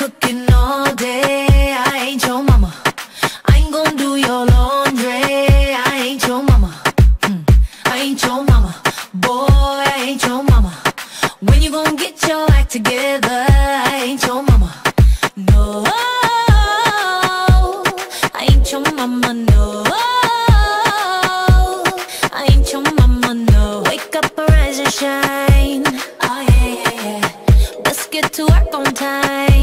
cooking all day. I ain't your mama. I ain't gon' do your laundry. I ain't your mama. I ain't your mama. Boy, I ain't your mama. When you gon' get your act together? I ain't your mama. No, I ain't your mama, no. I ain't your mama, no. Wake up, arise and shine. Oh yeah, yeah, yeah. Let's get to work on time.